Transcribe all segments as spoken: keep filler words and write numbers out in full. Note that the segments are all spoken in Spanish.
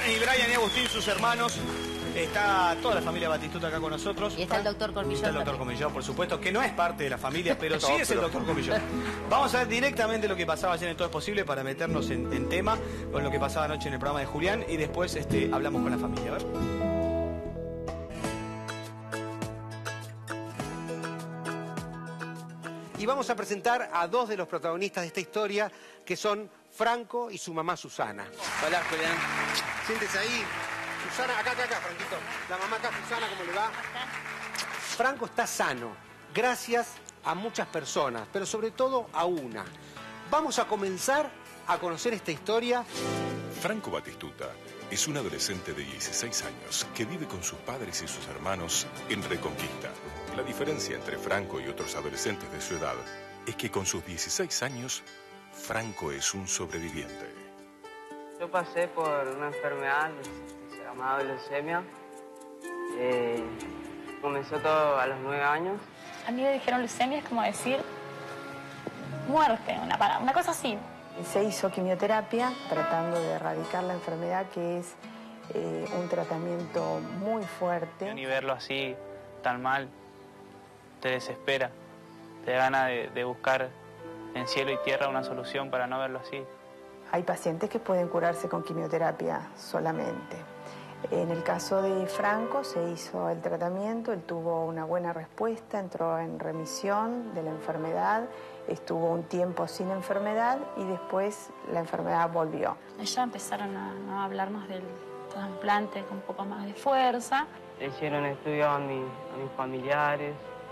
y Brian y Agustín, sus hermanos. Está toda la familia Batistuta acá con nosotros. Y está el doctor Cormillón. Está el doctor Cormillón, por supuesto, que no es parte de la familia, pero sí No, es el pero- doctor Cormillón. Vamos a ver directamente lo que pasaba ayer en Todo es Posible para meternos en, en tema con lo que pasaba anoche en el programa de Julián y después este, hablamos con la familia. A ver. Y vamos a presentar a dos de los protagonistas de esta historia, que son Franco y su mamá Susana. Hola, Julián. Siéntese ahí. Susana, acá, acá, acá, Franquito. La mamá acá, Susana, ¿cómo le va? Franco está sano, gracias a muchas personas, pero sobre todo a una. Vamos a comenzar a conocer esta historia. Franco Batistuta es un adolescente de dieciséis años que vive con sus padres y sus hermanos en Reconquista. La diferencia entre Franco y otros adolescentes de su edad es que con sus dieciséis años, Franco es un sobreviviente. Yo pasé por una enfermedad que se llamaba leucemia. Eh, comenzó todo a los nueve años. A mí me dijeron leucemia, es como decir muerte, una, para- una cosa así. Se hizo quimioterapia tratando de erradicar la enfermedad, que es eh, un tratamiento muy fuerte. Ni verlo así, tan mal, te desespera. Te da ganas de, de buscar en cielo y tierra una solución para no verlo así. Hay pacientes que pueden curarse con quimioterapia solamente. En el caso de Franco se hizo el tratamiento, él tuvo una buena respuesta, entró en remisión de la enfermedad, estuvo un tiempo sin enfermedad y después la enfermedad volvió. Ya empezaron a, ¿no? a hablarnos del trasplante con un poco más de fuerza. Le hicieron estudios a, mi- a mis familiares,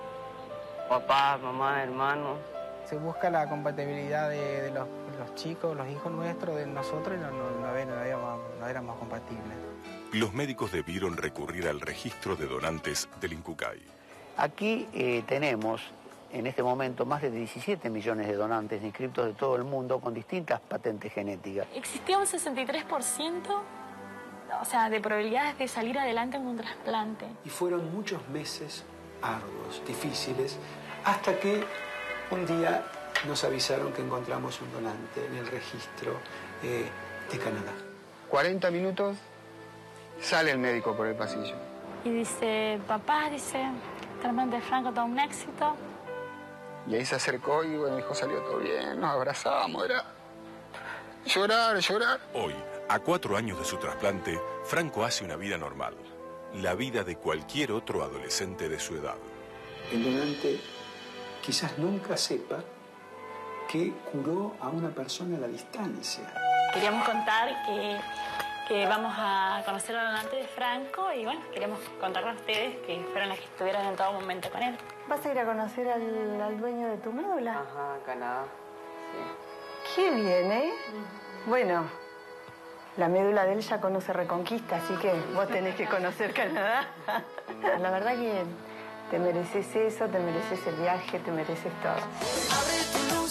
papá, mamá, hermanos. Se busca la compatibilidad de, de los, los chicos, los hijos nuestros, de nosotros, y no, no, no, había- no habíamos- no éramos compatibles. Los médicos debieron recurrir al registro de donantes del INCUCAI. Aquí eh, tenemos en este momento más de diecisiete millones de donantes inscritos de todo el mundo con distintas patentes genéticas. Existía un sesenta y tres por ciento, o sea, de probabilidades de salir adelante en un trasplante. Y fueron muchos meses arduos, difíciles, hasta que un día nos avisaron que encontramos un donante en el registro eh, de Canadá. cuarenta minutos, sale el médico por el pasillo. Y dice, papá, dice, el trasplante de Franco todo un éxito. Y ahí se acercó y bueno, dijo, salió todo bien, nos abrazamos, era llorar, llorar. Hoy, a cuatro años de su trasplante, Franco hace una vida normal. La vida de cualquier otro adolescente de su edad. El donante quizás nunca sepa que curó a una persona a la distancia. Queríamos contar que, que vamos a conocer al donante de Franco y bueno, queremos contarle a ustedes que fueron las que estuvieron en todo momento con él. ¿Vas a ir a conocer al, al dueño de tu médula? Ajá, Canadá. Sí. Qué bien, ¿eh? Bueno, la médula de él ya conoce Reconquista, así que vos tenés que conocer Canadá. La verdad que te mereces eso, te mereces el viaje, te mereces todo. Qué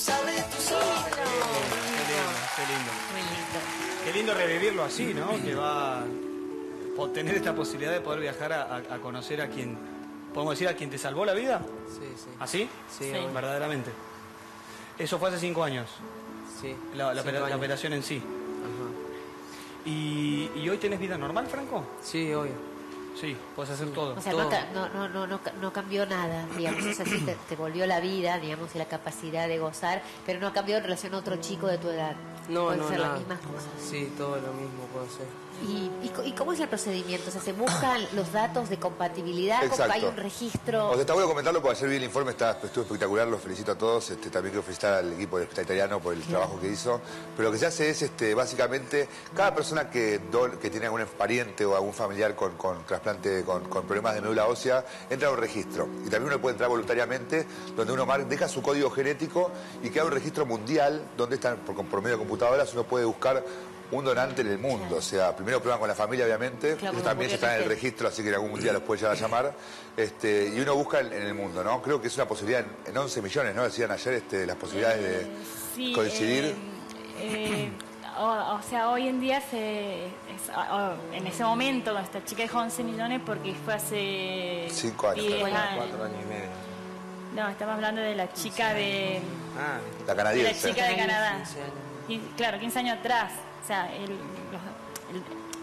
lindo, qué lindo. Muy lindo. Qué lindo revivirlo así, ¿no? Que va a tener esta posibilidad de poder viajar a, a- a conocer a quien, ¿podemos decir a quien te salvó la vida? Sí, sí. ¿Así? Sí, Sí. bueno, Verdaderamente. Eso fue hace cinco años, sí. la, la Cinco opera- la años. operación en sí. Ajá. ¿Y, y hoy tenés vida normal, Franco? Sí, obvio. Sí, puedes hacer todo. O sea, no, ca- no, no, no, no, ca- no cambió nada, digamos, o sea, sí te, te volvió la vida, digamos, y la capacidad de gozar, pero no ha cambiado en relación a otro chico de tu edad. No, Pueden no, ser nada. las mismas cosas. Sí, todo lo mismo puedo hacer. ¿Y, y, co- y cómo es el procedimiento? O sea, ¿se buscan los datos de compatibilidad? ¿Cómo Exacto. hay un registro? O sea, está bueno comentarlo porque ayer vi el informe, está, estuvo espectacular, los felicito a todos. Este, también quiero felicitar al equipo del Hospital Italiano por el trabajo que hizo. Pero lo que se hace es, este, básicamente, cada persona que, do- que tiene algún pariente o algún familiar con, con trasplante, con, con problemas de médula ósea, entra a un registro. Y también uno puede entrar voluntariamente, donde uno mar- deja su código genético y queda un registro mundial, donde están, por, por medio de computadoras, uno puede buscar un donante en el mundo. O sea, primero prueban con la familia, obviamente, Claro, ellos como también ya murió están en el recién. registro, así que en algún día los puede llegar a llamar. Este, y uno busca en, en el mundo, ¿no? Creo que es una posibilidad en, en once millones, ¿no? Decían ayer este, las posibilidades de Sí, coincidir. eh, eh, o, o sea, hoy en día se, es- o- en ese momento con esta chica dejó once millones porque fue hace Cinco años, diez claro. años. Cuatro años y medio. No, estamos hablando de la chica de, Ah, La de la canadiense. chica de Canadá. quince años. Quin- Claro, quince años atrás. O sea, el- los- el-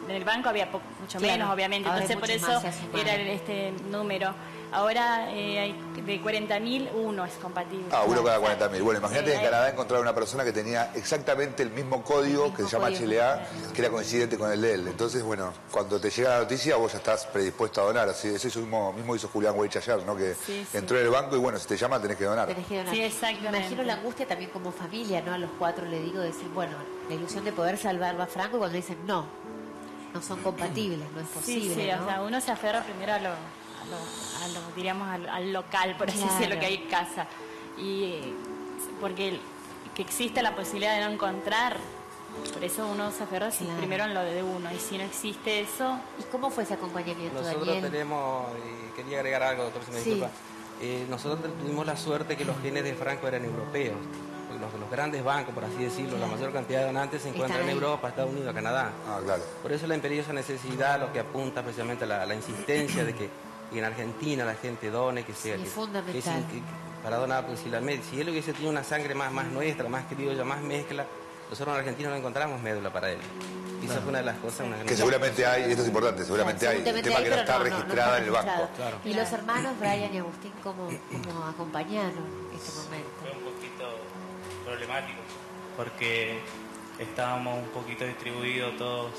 en el banco había po- mucho Claro, menos, obviamente, ahora hay entonces por mucho eso más, se hace era mal. el- este número. Ahora eh, hay de cuarenta mil, uno es compatible. Ah, uno cada cuarenta mil. Bueno, imagínate Sí, que en hay- Canadá encontraron una persona que tenía exactamente el mismo código que se llama código. H L A, que era coincidente con el de él. Entonces, bueno, cuando te llega la noticia, vos ya estás predispuesto a donar. Así, eso mismo, mismo hizo Julián Weich ayer, ¿no? Que Sí, sí. entró en el banco y bueno, si te llaman tenés que donar. Tenés que donar. Sí, exactamente. Imagino la angustia también como familia, ¿no? A los cuatro le digo, decir, bueno, la ilusión de poder salvarlo a Franco, y cuando dicen no, no son compatibles, no es posible, Sí, sí, ¿no? o sea, uno se aferra primero a lo, a lo, a lo, diríamos, al, al local, por así Claro. decirlo, que hay en casa. Y eh, porque el- que existe la posibilidad de no encontrar, por eso uno se aferra sí, Claro. primero en lo de uno. Y si no existe eso... ¿Y cómo fue ese acompañamiento, Nosotros Daniel? tenemos, eh, quería agregar algo, doctor, si me Sí. disculpa. Eh, nosotros tuvimos la suerte que los genes de Franco eran europeos. Porque Los, los grandes bancos, por así decirlo, la mayor cantidad de donantes se encuentran en ahí. Europa, Estados Unidos, Canadá. Ah, claro. Por eso la imperiosa necesidad, lo que apunta precisamente a la, a la insistencia de que en Argentina la gente done, que sea... Sí, que, es fundamental. que es in- que- para donar, porque si, la, med- si él hubiese tenido una sangre más, más nuestra, más criolla, más mezcla, nosotros en Argentina no encontramos médula para él. Y esa fue una de las cosas... Una Que seguramente hay, y esto es importante, seguramente hay. El Seguramente tema hay, que no pero está no, no, no registrada está en el banco. registrado. Claro. Y los hermanos Brian y Agustín, ¿cómo, cómo acompañaron este momento? Fue un poquito problemático porque estábamos un poquito distribuidos todos.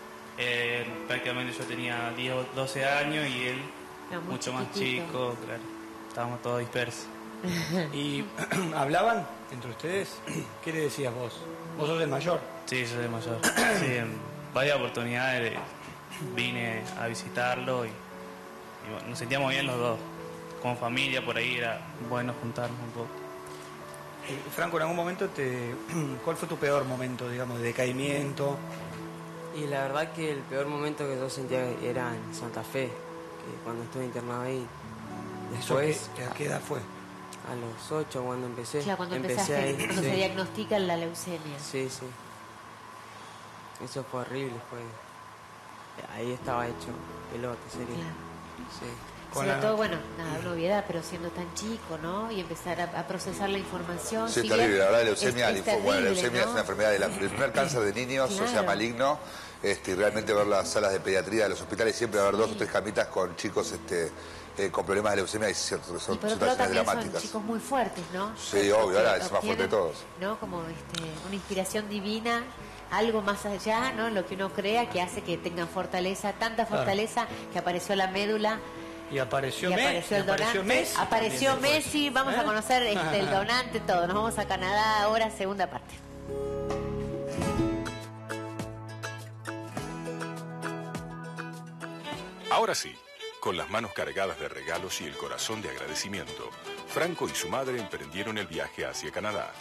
Eh, prácticamente yo tenía diez o doce años y él Era muy mucho más chiquitito. chico, claro. Estábamos todos dispersos. ¿Y hablaban entre ustedes? ¿Qué le decías vos? Vos sos el mayor. Sí, yo soy mayor. Sí, en varias oportunidades vine a visitarlo y, y bueno, nos sentíamos bien los dos. Como familia por ahí era bueno juntarnos un poco. Eh, Franco, en algún momento, te... ¿cuál fue tu peor momento, digamos, de decaimiento? Y la verdad que el peor momento que yo sentía era en Santa Fe, que cuando estuve internado ahí. ¿Eso Después, qué- a qué edad fue? a los ocho cuando empecé. Claro, cuando empecé empezaste, ahí, cuando sí. se diagnostica la leucemia. Sí, sí. Eso fue horrible, fue... Ahí estaba hecho pelota, sería. Claro. Sí. Sobre todo, bueno, nada, una obviedad, pero siendo tan chico, ¿no? Y empezar a, a procesar la información. Sí, si es terrible, bien la verdad, la es- leucemia, es linfo- bueno, la terrible, leucemia ¿no? es una enfermedad, de la- el primer cáncer de niños, o sea, Claro. maligno, este, y realmente ver las salas de pediatría de los hospitales, siempre va a haber dos o tres camitas con chicos este, eh, con problemas de leucemia y cierto, son Y por otro lado situaciones también son dramáticas. chicos muy fuertes, ¿no? Sí, obvio, ahora es el más fuerte de Obtienen, todos. ¿no? Como este, una inspiración divina, algo más allá, ¿no? Lo que uno crea que hace que tengan fortaleza, tanta Claro. fortaleza que apareció la médula. Y apareció, Y Me- apareció el y apareció donante, Messi. apareció También después. Messi, vamos a ¿Eh? conocer este, el donante, todo. Nos vamos a Canadá ahora, segunda parte. Ahora sí, con las manos cargadas de regalos y el corazón de agradecimiento, Franco y su madre emprendieron el viaje hacia Canadá.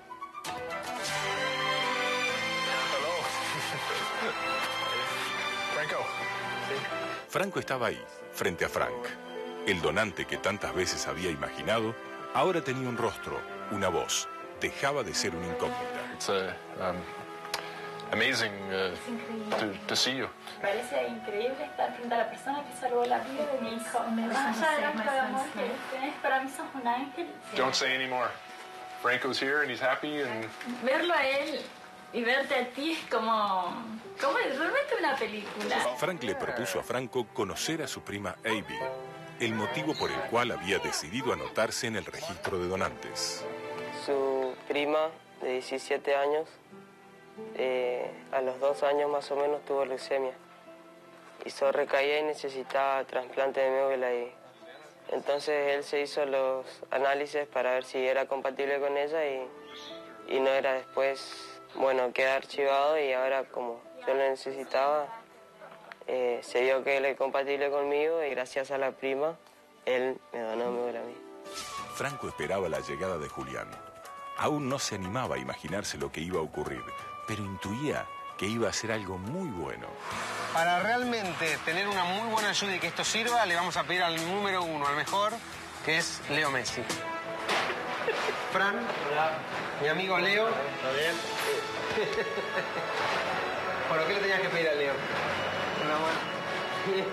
Franco. Franco estaba ahí, frente a Frank. El donante que tantas veces había imaginado, ahora tenía un rostro, una voz. Dejaba de ser una incógnita. It's uh, um, amazing uh, to, to see you. Parece increíble estar frente a la persona que salvó la vida de mi hijo. Más allá del acto de amor que tenés, para mí sos un ángel. Don't say anymore. Franco's here and he's happy and Verlo a él y verte a ti es como, como es realmente una película. Frank le propuso a Franco conocer a su prima Abby, el motivo por el cual había decidido anotarse en el registro de donantes. Su prima de diecisiete años, eh, a los dos años más o menos tuvo leucemia. Hizo recaída y necesitaba trasplante de médula y entonces él se hizo los análisis para ver si era compatible con ella y, y no era. Después, bueno, queda archivado y ahora como yo lo necesitaba, eh, se dio que él es compatible conmigo y gracias a la prima, él me donó médula a mí. Franco esperaba la llegada de Julián. Aún no se animaba a imaginarse lo que iba a ocurrir, pero intuía que iba a ser algo muy bueno. Para realmente tener una muy buena ayuda y que esto sirva, le vamos a pedir al número uno, al mejor, que es Leo Messi. Fran, mi amigo Leo. ¿Todo bien? Bueno, ¿qué le tenías que pedir a Leo? Una buena.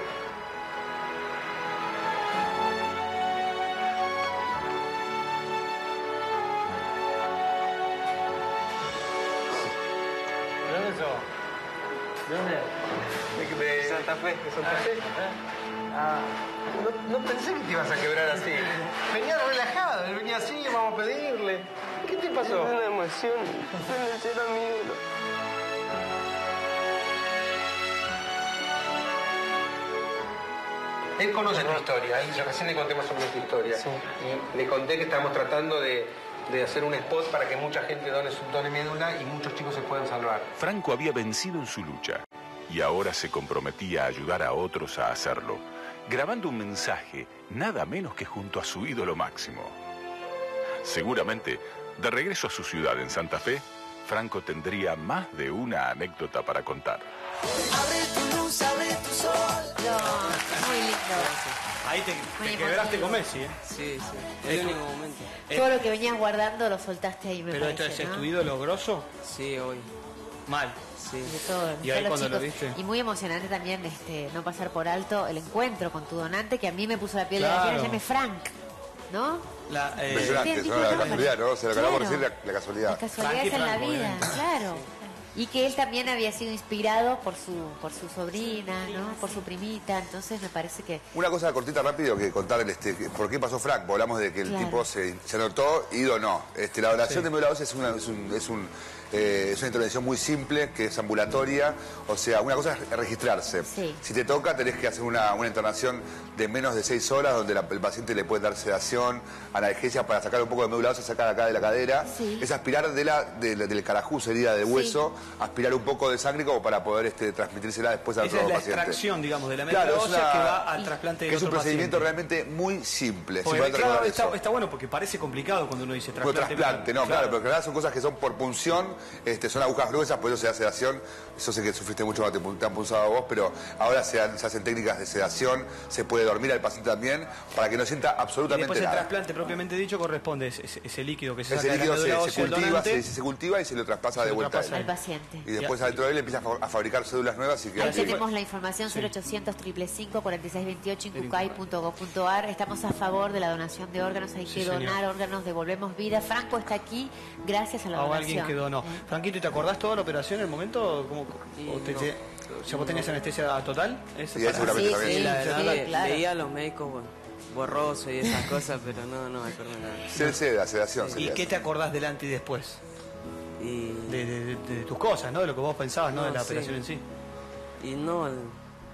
¿De dónde sos? ¿De dónde? Santa Fe, de Santa Fe. Ah, no, no pensé que te ibas a quebrar así. Venía relajado, él venía así, vamos a pedirle. ¿Qué te pasó? Es una emoción, conocer a mi ídolo. Él conoce tu historia, él, yo recién le conté más o menos tu historia. Sí. Y le conté que estamos tratando de, de hacer un spot para que mucha gente done su done médula y muchos chicos se puedan salvar. Franco había vencido en su lucha y ahora se comprometía a ayudar a otros a hacerlo, grabando un mensaje nada menos que junto a su ídolo máximo. Seguramente, de regreso a su ciudad en Santa Fe, Franco tendría más de una anécdota para contar. Abre tu luz, abre tu sol. No, muy lindo. Ahí te, te quebraste con Messi, ¿eh? Sí, sí. Es el único momento. Todo lo que venías guardando lo soltaste ahí, me Pero parece, esto es ¿no? tu ídolo grosso. Sí, hoy. Mal. Sí. De todo, Y ahí todos los cuando lo chicos. viste. Y muy emocionante también este, no pasar por alto el encuentro con tu donante, que a mí me puso la piel de Claro. gallina, llame Frank, ¿no? La, eh, Impresionante, Bien, ¿no? La dijo, casualidad, ¿no? Se lo acabamos de claro. decir, la, la casualidad. Las casualidades Frank y en la Franco, vida, obviamente. claro. Y que él también había sido inspirado por su por su sobrina, ¿no? Por su primita, entonces me parece que... Una cosa cortita rápido que contar el, este, que- por qué pasó Franco. Hablamos de que el Claro. tipo se, se anotó y donó. Este, la donación Sí. de médula ósea es una, es, un, es, un, eh, es una intervención muy simple, que es ambulatoria. O sea, una cosa es registrarse. Sí. Si te toca, tenés que hacer una, una internación de menos de seis horas, donde la- el paciente le puede dar sedación, analgesia para sacar un poco de médula ósea, sacar acá de la cadera. Sí. Es aspirar de la, de la- del carajú, herida del hueso, aspirar un poco de sangre como para poder este, transmitírsela después al esa otro es la paciente. extracción, digamos, de la médula Claro, es ósea una- que va al trasplante que del es un otro procedimiento paciente. realmente muy simple. Porque, simplemente claro, recordar está, eso. está bueno porque parece complicado cuando uno dice Como trasplante. trasplante, no, claro, pero en realidad son cosas que son por punción, este, son agujas gruesas, por eso se da sedación. Yo sé que sufriste mucho cuando te, pu- te han pulsado a vos, pero ahora se, han- se hacen técnicas de sedación, se puede dormir al paciente también, para que no sienta Y absolutamente después el nada. trasplante propiamente dicho corresponde ese, ese- ese líquido que se saca Ese de la líquido se, médula se ósea del cultiva, donante. se, se cultiva y se lo traspasa Se de lo vuelta a traspasa él. Al paciente. Y después adentro de él empieza a fa- a fabricar células nuevas y que Ahí tenemos la información cero ochocientos, cinco cinco cinco, cuatro seis dos ocho, incucay punto gob punto ar. Estamos a favor de la donación de órganos, hay Sí, que señor. donar órganos, devolvemos vida. Franco está aquí gracias a la O donación. alguien que donó. Franquito, ¿y te acordás toda la operación en el momento? ¿Cómo, o te- te- ¿Ya vos tenías anestesia total? ¿Es Y él para- seguramente Sí, también. sí, La sí, verdad, ve- claro. veía a los médicos bueno, borroso y esas cosas, pero no, no me acuerdo nada. Se seda, sedación. se ¿Y le qué hace. te acordás delante y después? Y, De, de- de- de tus cosas, ¿no? De lo que vos pensabas, ¿no? No, De la sí. operación en sí. y no, el-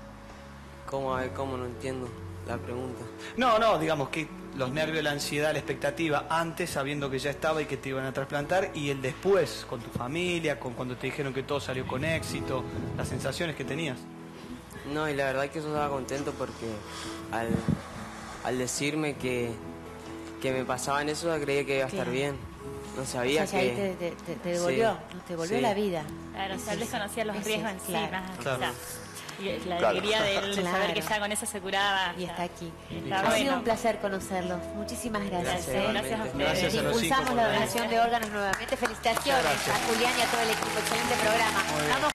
¿cómo, a ver, cómo no entiendo la pregunta? No, no, digamos que los nervios, la ansiedad, la expectativa antes, sabiendo que ya estaba y que te iban a trasplantar, y el después, con tu familia, con cuando te dijeron que todo salió con éxito, las sensaciones que tenías. No, y la verdad que yo estaba contento porque al, al decirme que, que me pasaban eso, creía que iba a estar Claro. bien. No O sabía sea, que ahí que... te, te- te- te devolvió, Sí. ¿no? Te devolvió Sí. la vida. Claro, o sea, él Ese- desconocía los ese- riesgos en sí, claro. más, Claro. o sea, y la Claro. alegría de él de saber que Claro. ya con eso se curaba. Y o sea, está aquí. está Ha sido bueno. un placer conocerlos. Muchísimas gracias. Gracias, ¿eh? gracias a ustedes. Gracias a los Impulsamos cinco por la venir. donación de órganos nuevamente. Felicitaciones Muchas gracias. a Julián y a todo el equipo. Excelente programa. Muy bien. Vamos